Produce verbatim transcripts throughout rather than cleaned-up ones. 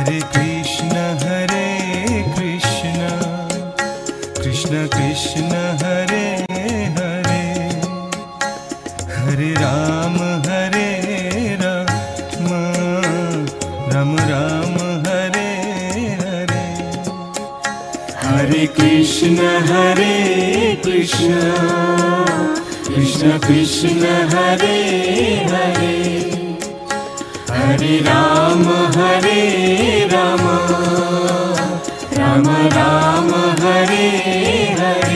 Hare Krishna Hare Krishna Krishna Krishna Hare Hare, Hare Ram Hare Ram Ram Ram Hare Hare. Hare Krishna Hare Krishna Krishna Krishna Hare Hare, Hare Ram Hare Ram Ram Ram Hare Hare.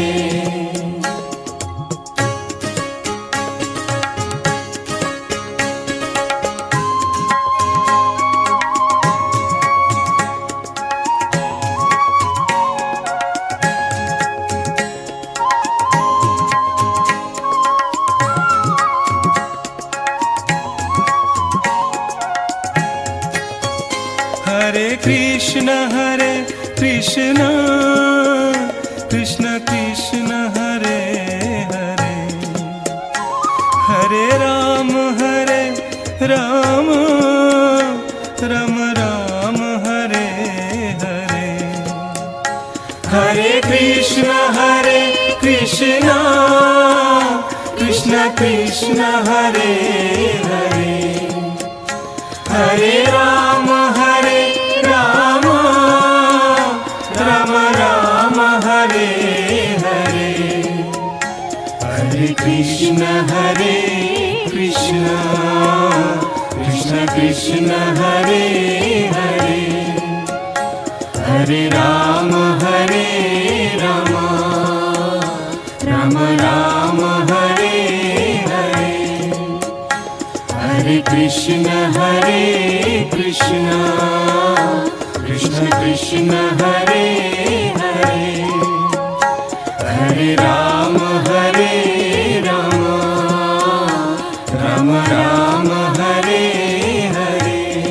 Hare Krishna Hare Krishna Krishna Krishna Hare Hare, Hare Ram Hare Ram Ram Ram Hare Hare. Hare Krishna Hare Krishna Krishna Krishna Hare Hare, Hare Ram Hare Ram Ram Ram Hare Hare. Hare Krishna Hare Krishna Krishna Krishna Hare Hare, Hare Ram Hare Ram Ram Ram Hare Hare. Hare Krishna Hare Krishna Krishna Krishna Hare Hare, Hare Ram Hare Ram Ram Ram Hare Hare.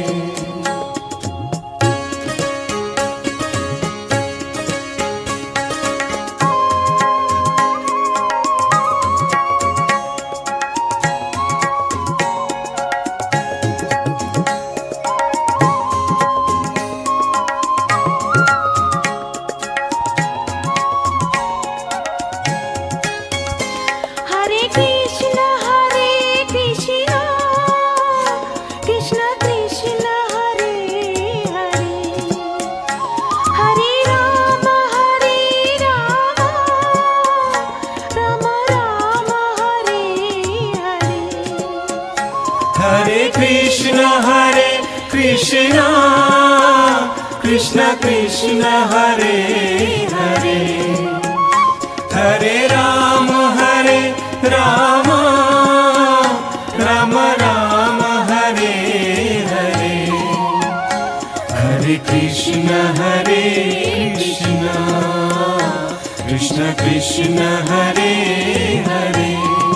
Hare Krishna Hare Krishna Krishna Krishna Hare Hare, Hare Ram Hare Ram Ram Ram Hare Hare. Hare Krishna Hare Krishna Krishna Krishna Hare Hare,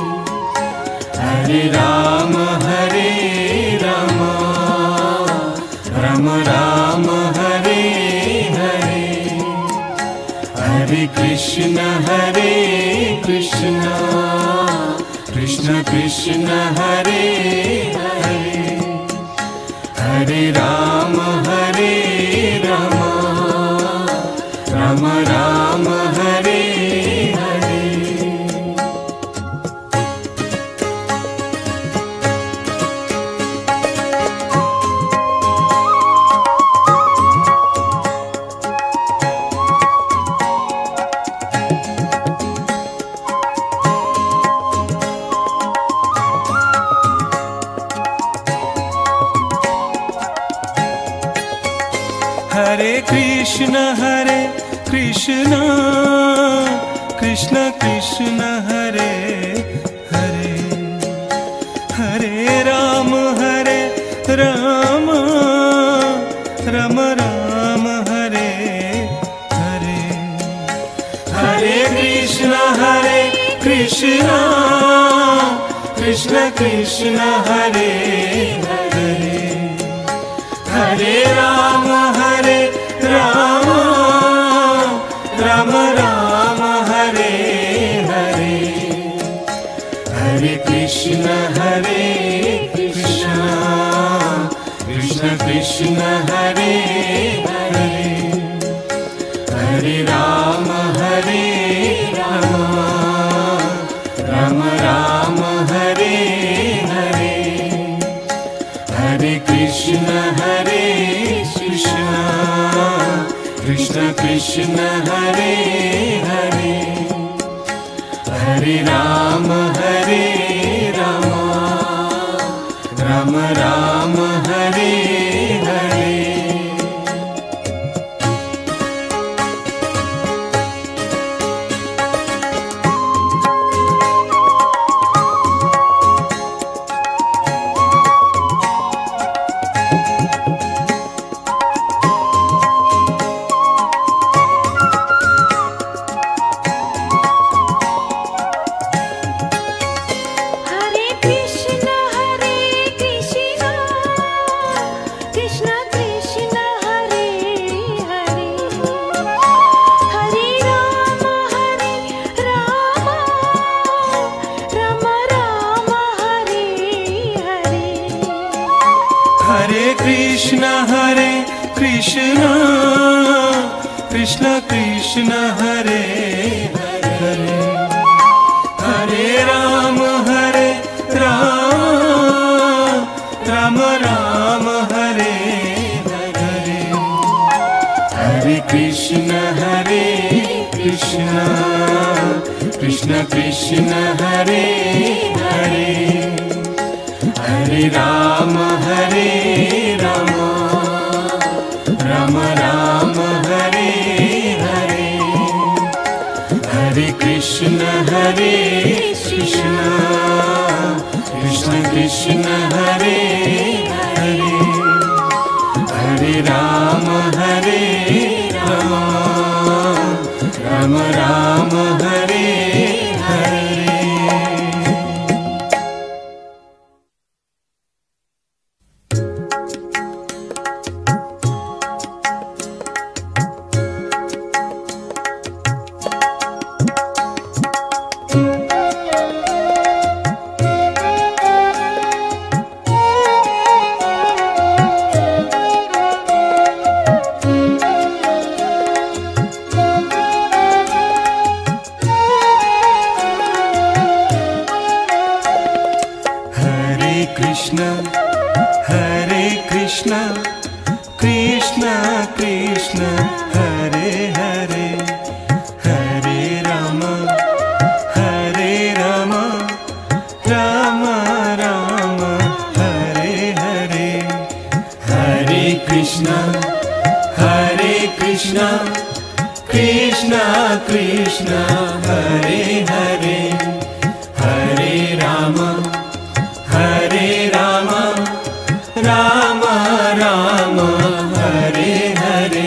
Hare Ram Hare Ram Ram Ram Hare Hare. Hare Krishna Hare Krishna Krishna Krishna Hare Hare, Hare Ram Hare Ram Ram Ram Hare Hare. Hare Krishna Hare Krishna Krishna Krishna Hare Hare, Hare Ram Hare Ram Ram Ram Hare Hare. Hare Krishna Hare Krishna Krishna Krishna Hare Hare, Hare Ram Hare Ram Ram Ram Hare Hare. Hare Krishna Hare Krishna Krishna Krishna Hare Krishna Krishna Hare Hare, Hare Ram Hare Ram, Ram Ram Hare Hare. Hare Krishna Hare Krishna, Krishna Krishna Hare Hare, Hare Ram Hare Ram, Ram Ram Hare Hare. Hare Krishna Hare Krishna, Krishna Krishna Hare Hare, Hare Ram Hare Ram, Ram Ram Hare Hare. Hare Krishna Hare Krishna, Krishna Krishna Hare Hare, Hare Ram Hare Ram, Ram Ram Hare Hare. Krishna Hare Krishna, Krishna Krishna Hare Hare, Hare Ram Hare Ram, Ram Ram Hare Hare. Hare Krishna Hare Krishna, Krishna Krishna Hare Hare, Hare Ram Hare Ram, Ram Ram Hare Hare.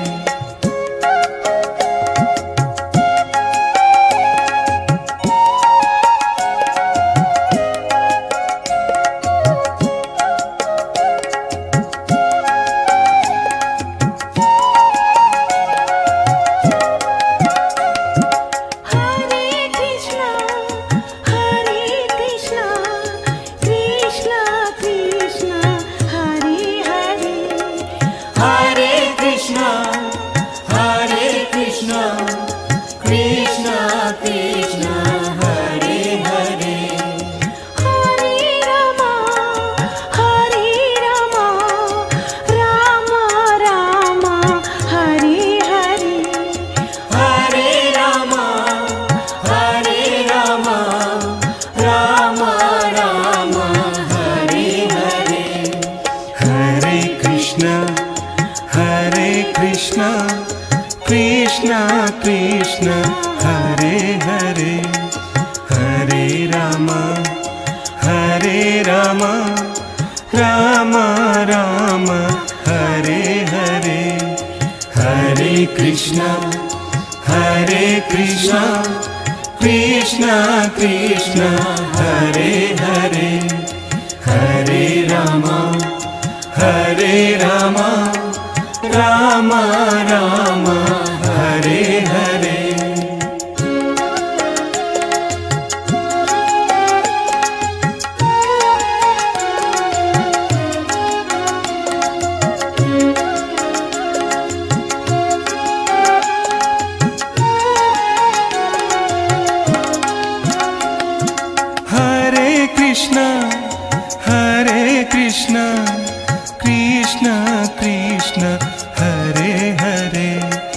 Krishna Krishna Hare Hare, Hare Ram Hare Ram, Ram Ram Hare Hare. Hare Krishna Hare Krishna, Krishna Krishna Hare Hare, Hare Ram Hare Ram, Ram Ram Hare Hare. Hare Krishna Hare Krishna, Krishna Krishna Hare Hare,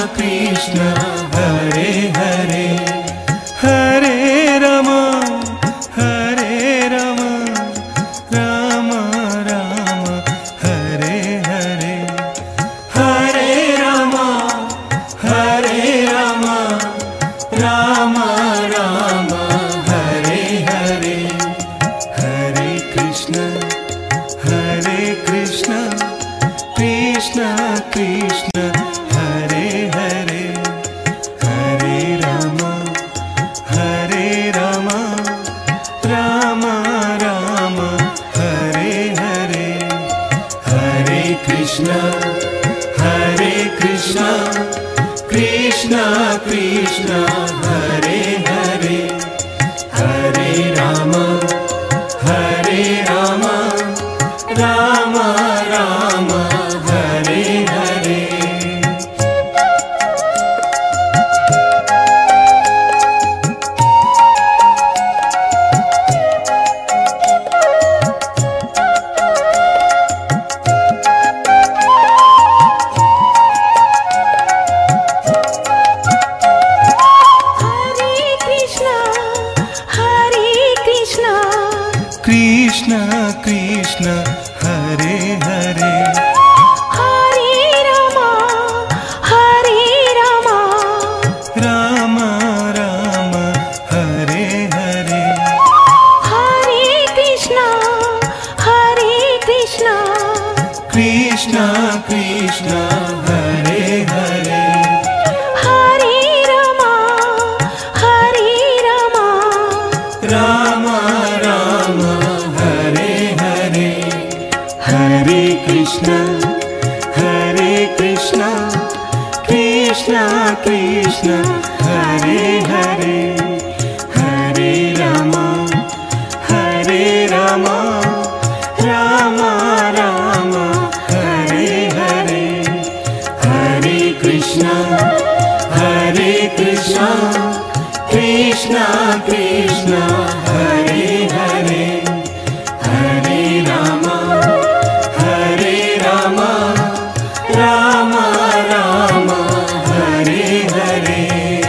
Krishna Hare Hare Hare Ram Hare Ram Ram Ram Hare Hare Hare Ram Hare Ram Ram Ram Hare Hare Hare Krishna Hare Krishna Krishna Krishna Hare Hare Hare Ram Hare Ram Ram Ram Hare Hare Hare Krishna Hare Krishna Krishna Krishna Hare Hare Hare Ram Hare Ram Ram Ram Hare Hare Krishna Krishna Hare Hare Hare Ram Hare Ram Ram Ram Hare Hare Hare Krishna Hare Krishna Krishna Krishna Hare Hare Hare Ram Hare Ram Ram Ram Hare Hare Hare Krishna Hare Krishna Krishna Krishna Hare Hare Hare Ram Hare Ram Ram Ram Hare Hare Hare Krishna Hare Krishna Krishna Krishna Hare Hare Hare Ram Hare Ram Ram Ram Hare Hare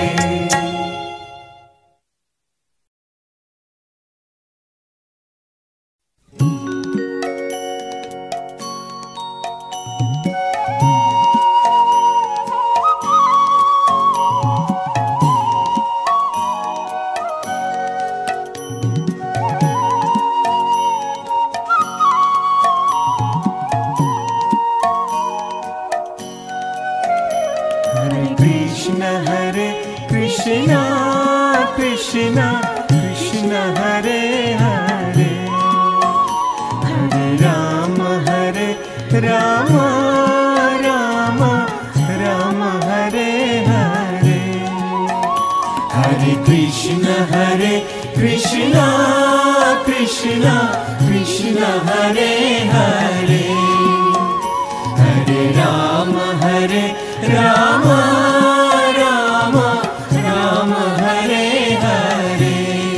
Hare Krishna Hare Krishna Krishna Krishna Hare Hare Hare Ram Hare Ram Ram Ram Hare Hare Hare Krishna Hare Krishna Krishna Krishna Hare Hare Hare Ram Hare Ram Ram Ram Hare Hare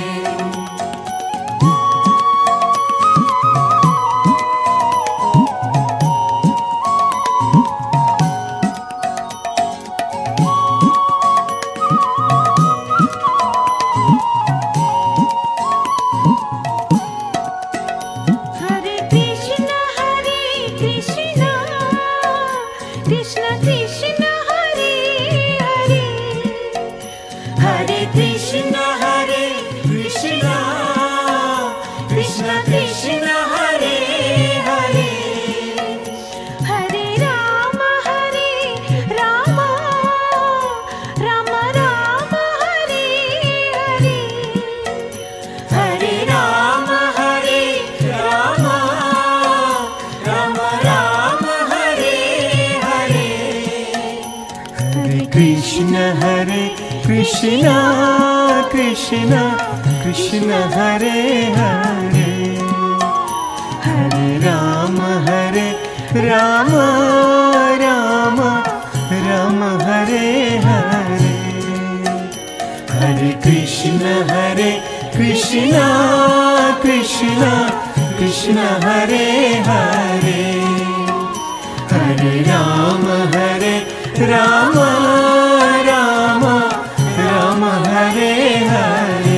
Hare Krishna Hare Krishna Krishna Krishna Hare Hare Hare Krishna Hare Krishna Krishna Krishna Hare Hare Hare Ram Hare Ram Ram Ram Hare Hare Hare Ram Hare Ram Ram Ram Hare Hare Hare Krishna Hare Krishna Krishna Krishna Hare Hare Hare Ram Hare Ram Ram Ram Hare Hare Hare Krishna Hare Krishna Krishna Krishna Hare Hare Hare Ram Hare Ram Ram Ram Hare Hare.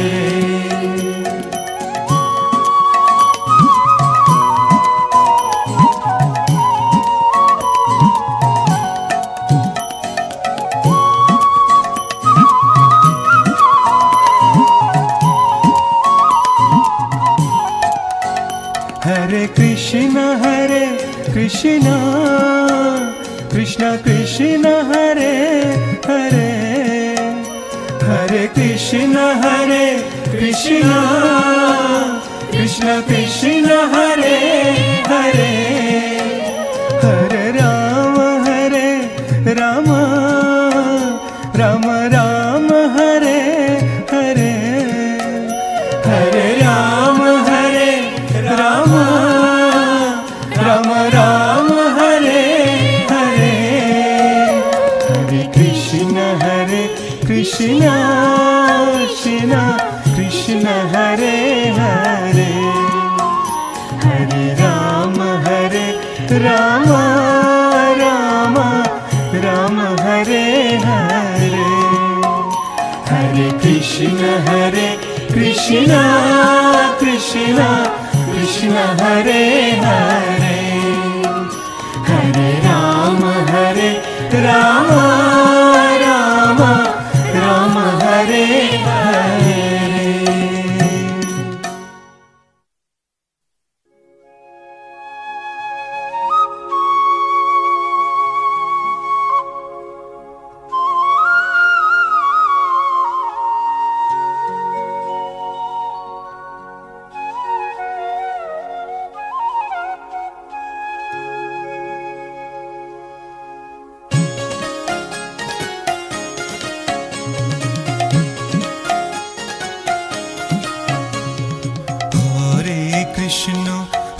Hare Krishna Hare Krishna Krishna Krishna Hare Hare, Hare Krishna Hare Krishna Krishna Krishna Hare Hare, Hare Ram Hare Ram Ram Ram Hare Hare, Hare Ram Hare Ram Ram Ram Hare Hare, Hare Krishna Hare Krishna Krishna Krishna Hare Hare, Hare Ram Hare Ram Ram Ram Hare Hare, Hare Krishna Hare Krishna Krishna Krishna Hare Hare, Hare Ram Hare Ram Ram Ram Hare Hare. Krishna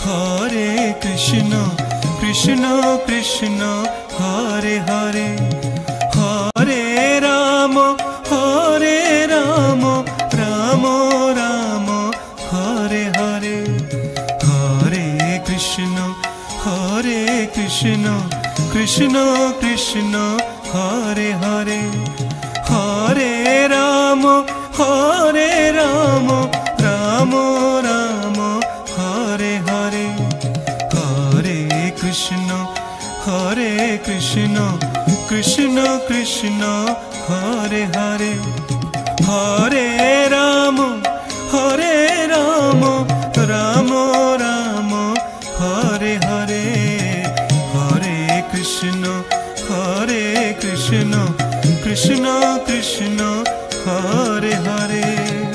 Krishna Krishna Hare Hare, Hare Ram Hare Ram Ram Ram Hare Hare, Hare Krishna Hare Krishna Krishna Krishna Hare Hare, Hare Ram Hare Ram Ram Ram Hare Hare, Hare Krishna Hare Krishna Krishna Krishna Hare Hare, Hare Ram Hare Ram Ram Ram Hare Hare, Hare Krishna Hare Krishna Krishna Krishna Hare Hare.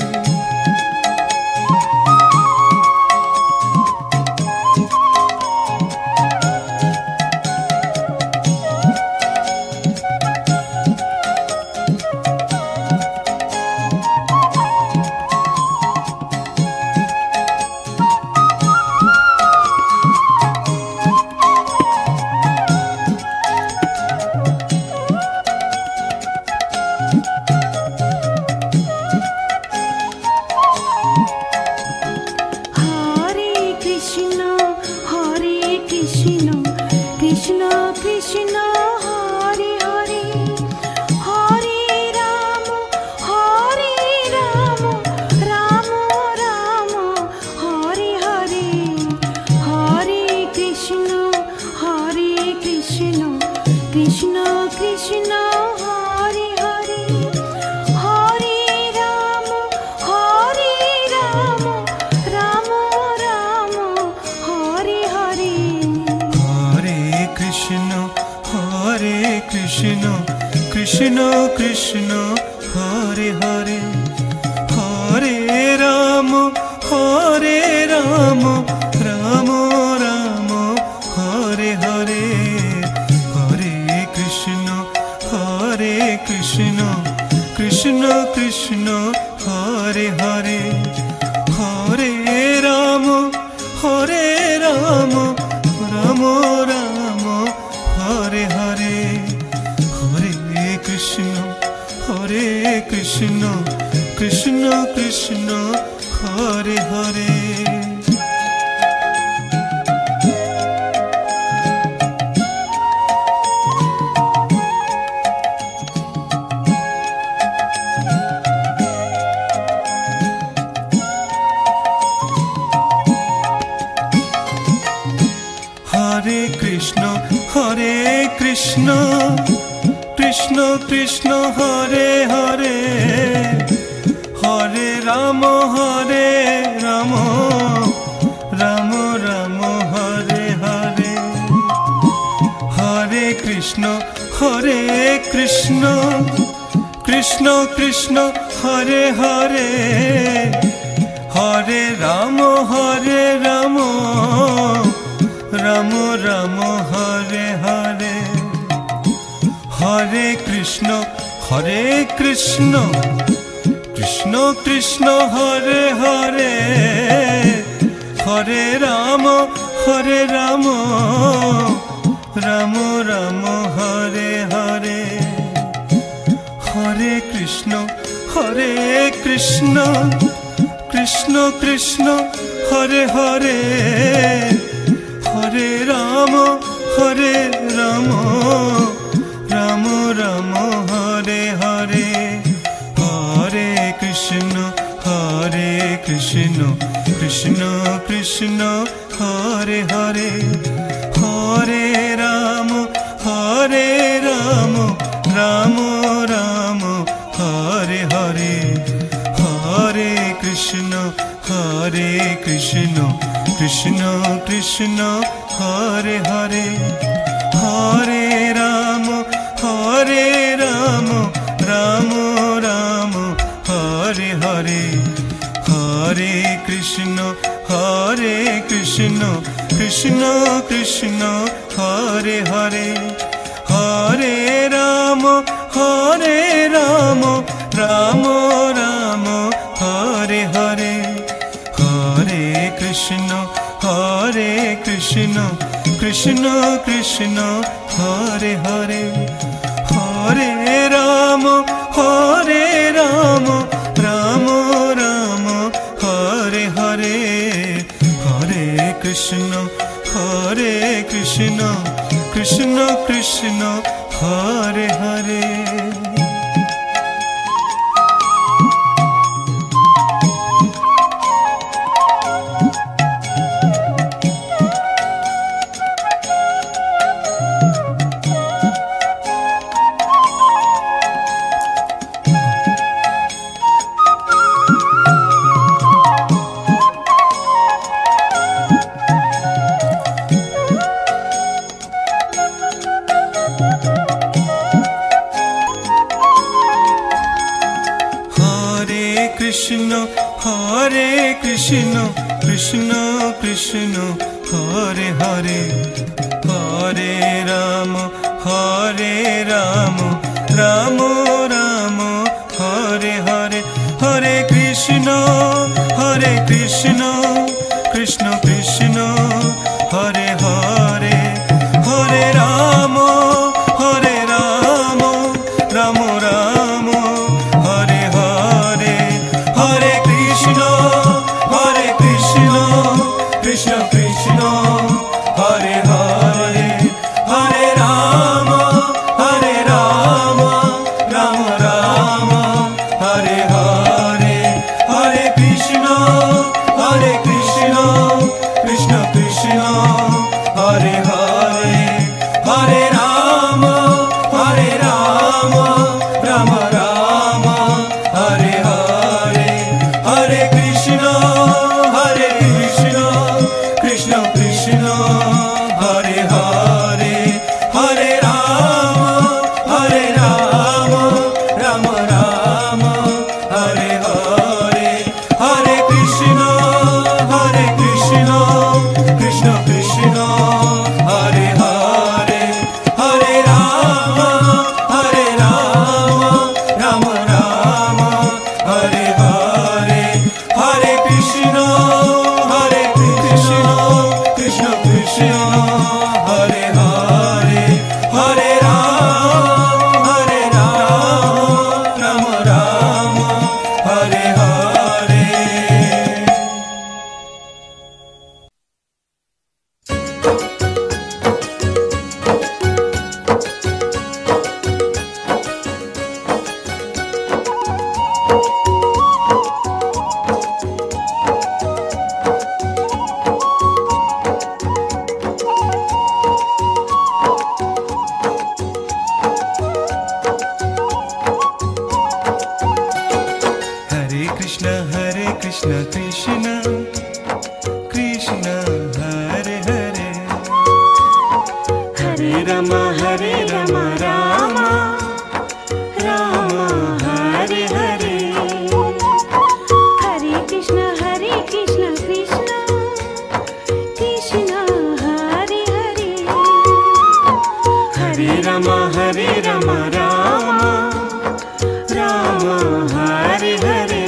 Krishna Krishna Hare Hare, Hare Ram Hare Ram Ram Ram Hare Hare, Hare Krishna Hare Krishna Krishna Krishna Hare Hare, Hare Ram Hare Ram Ram Ram Hare Hare, Hare Krishna Krishna Krishna Hare Hare. Krishna Krishna Krishna Hare Hare Hare Ram Hare Ram Ram Ram Hare Hare Hare Krishna Hare Krishna Krishna Krishna Hare Hare Hare Ram Hare Ram Ram Ram Hare Hare Hare Krishna Hare Krishna Krishna Krishna Hare Hare Hare Ram Hare Ram Ram Ram Hare Hare Hare Krishna Hare Krishna Krishna Krishna Hare Hare Hare Ram Hare Ram Ram Ram Hare Hare Hare Krishna Hare Krishna Krishna Krishna Hare Hare Hare Ram Hare Ram Ram Ram Hare Hare Hare Krishna Hare Krishna Krishna Krishna Hare Hare Hare Ram Hare Ram Ram Ram Hare Hare Hare Krishna Hare Krishna Krishna Krishna Hare Hare Hare Ram Hare Ram Ram Ram Hare Hare Hare Krishna Hare Krishna Krishna Krishna Hare Hare Hare Ram Hare Ram Ram Ram Hare Hare Hare Krishna Hare Krishna Krishna Krishna Hare Hare Krishna Hare Krishna Krishna Krishna Hare Hare Hare Ram Hare Ram Ram Ram Hare Hare Hare Krishna Hare Krishna Krishna Krishna Hare Hare Hare Ram Hare Ram Ram Ram Hare Hare Hare Krishna Hare Krishna Krishna Krishna Hare Hare Hare Ram Hare Ram Ram Ram Hare Hare Hare Krishna Ram Hare Ram Ram Ram Hare Hare.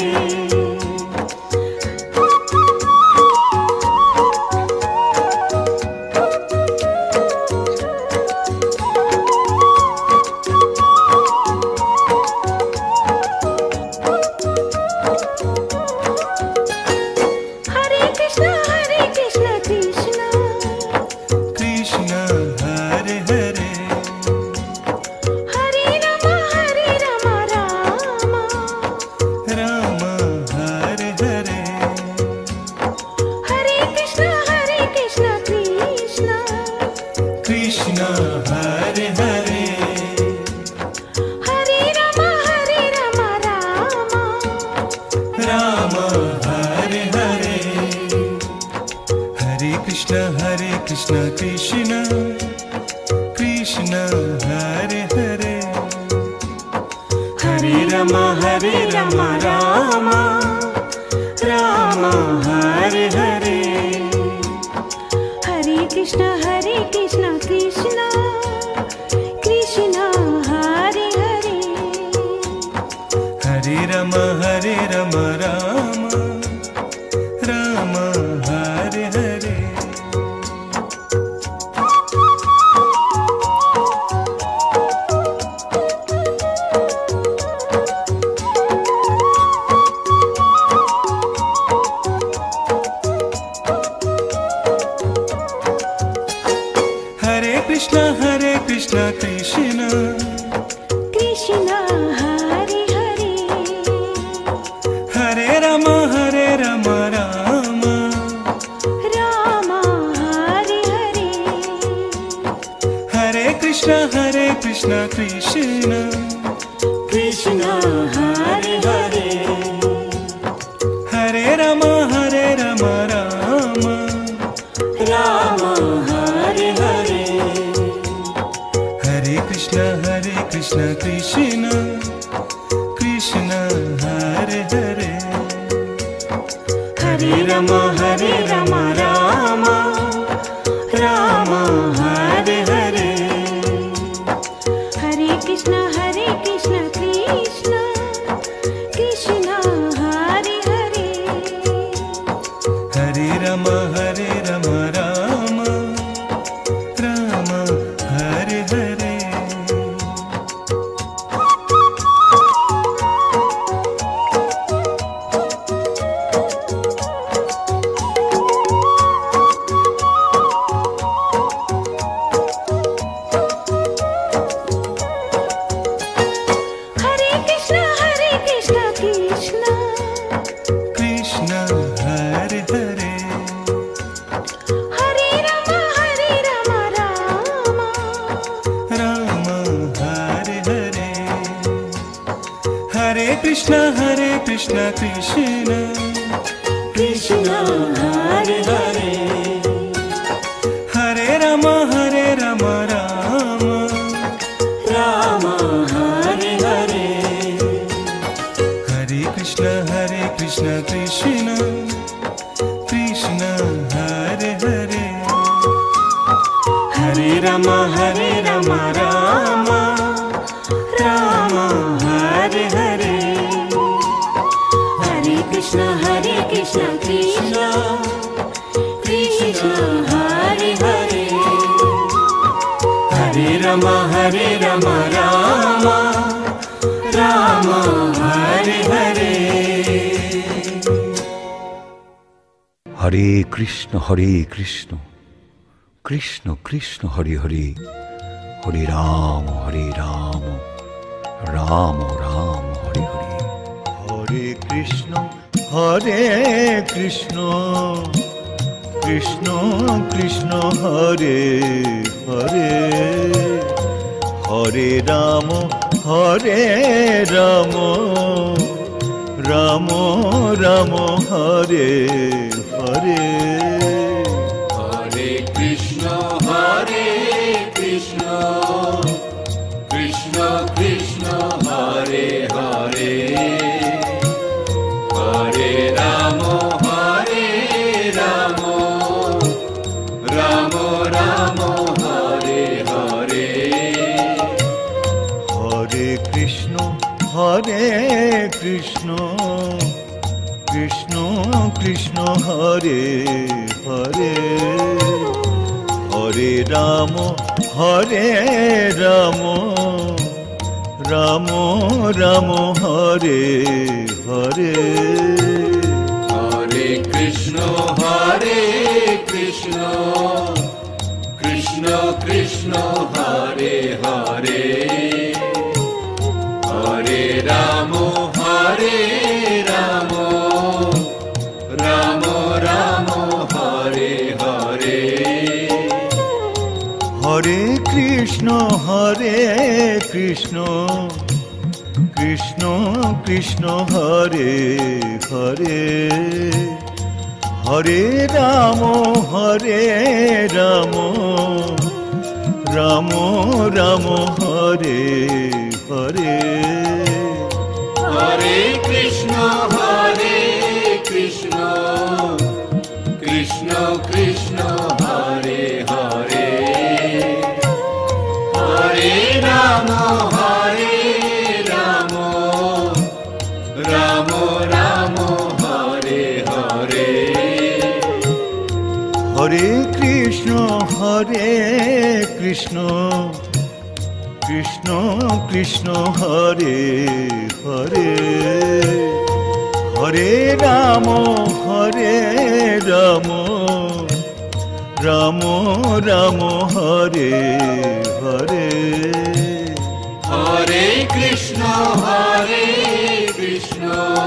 Hare Krishna Hare Krishna Krishna Krishna Hare Hare Hare Ram Hare Ram Ram Ram Hare Hare. Hare Krishna Hare Krishna Krishna Krishna Hare Hare Hare Ram Hare Ram Ram Ram Hare Hare. Hare Krishna Hare Krishna Krishna Krishna Hare Hare Hare Ram Hare Ram Ram Ram Hare Hare. Hare Krishna Krishna Krishna Hare Hare Hare Ram Hare Ram Ram Ram Hare Hare Hare Krishna Hare Krishna Krishna Krishna Hare Hare Hare Ram Hare Ram Ram Ram Hare Hare Hare Krishna Hare Krishna Krishna Krishna Hare Hare Hare Ram Hare Ram Ram Ram Hare Hare Hare Krishna Hare Krishna Krishna Krishna Hare Hare Hare Ram Hare Ram Ram Ram Hare Hare Hare Krishna Hare Krishna Krishna Krishna Hare Hare Hare Ram Hare Ram Ram Ram Hare Hare Hare Krishna Hare Krishna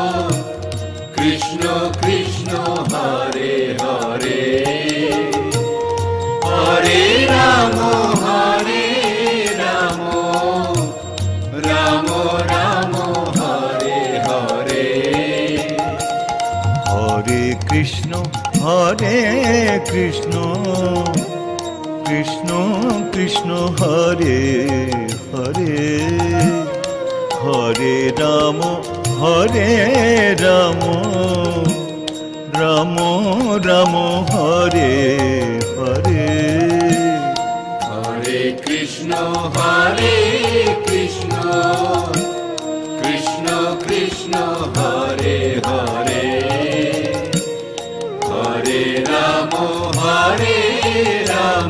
Krishna Krishna Hare Hare Hare Ram Hare Ram Ram Ram Hare Hare Hare Krishna Hare Krishna Krishna Krishna Hare Hare Hare Ram Hare Ram Ram Ram Hare Hare Hare Krishna Hare Krishna Krishna Krishna Hare Hare Hare Ram Hare Ram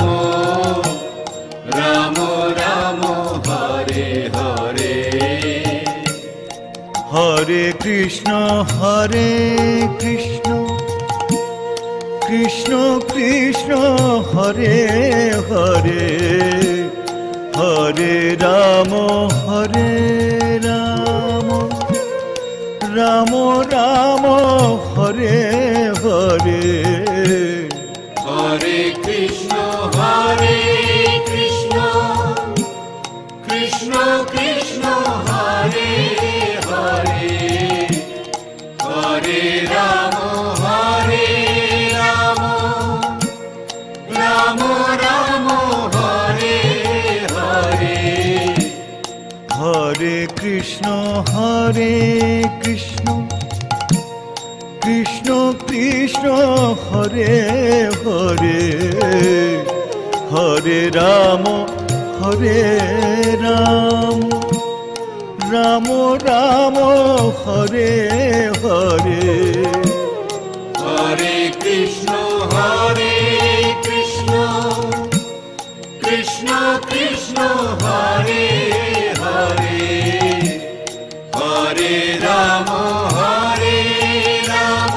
Ram Ram Hare Hare Hare Krishna Hare Krishna Krishna Krishna Hare Hare Hare Ram Hare Ram Ram Ram Hare Hare Hare Krishna Hare Krishna Krishna Krishna Hare Hare Hare Ram Hare Ram Ram Ram Hare Hare Hare Krishna Hare Krishna Krishna Krishna Hare Hare Hare Ram Hare Ram Ram Ram Hare Hare Hare Krishna Hare Krishna Krishna Krishna Hare Hare Hare Ram Hare Ram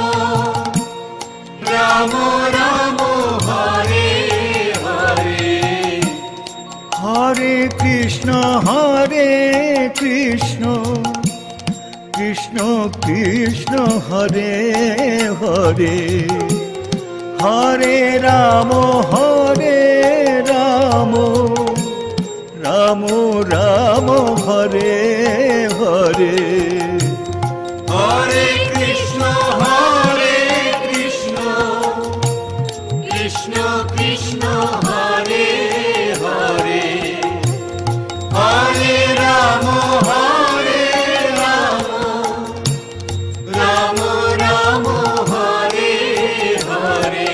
Ram Ram Hare Hare Hare Krishna Hare Krishna Krishna Krishna Hare Hare Hare Ram Hare Ram Ram Ram Hare Hare Hare Krishna Hare Krishna Krishna Krishna Hare Hare Hare Ram Hare Ram Ram Ram Hare Hare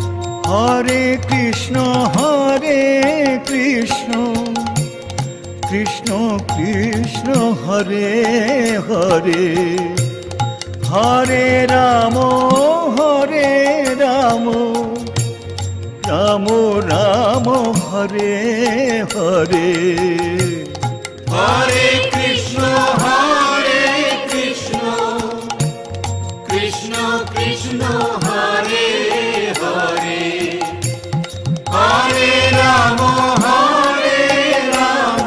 Hare Krishna Hare Krishna Krishna Krishna Hare Hare Hare Ram Hare Ram Ram Ram Hare Hare Hare Krishna Hare Krishna Krishna Krishna Hare Hare Hare Ram Hare Ram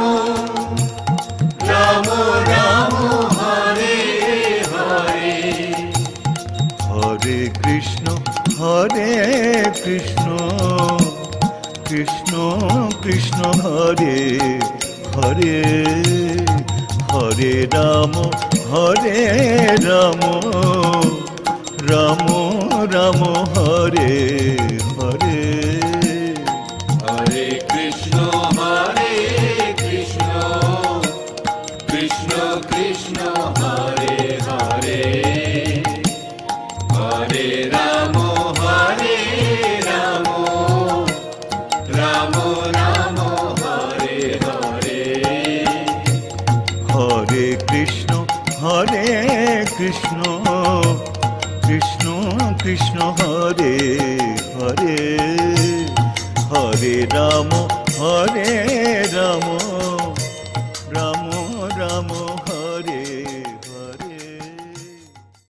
Ram Ram Hare Hare Hare Krishna Hare Krishna Krishna Krishna Hare Hare Hare Ram Hare Ram Ram Ram Hare Hare Hare Krishna Hare Krishna Krishna Krishna Hare Hare Hare Ram Hare Ram Ram Ram Hare Hare Hare Krishna Hare Krishna Krishna Krishna Hare Hare Hare Ram Hare Ram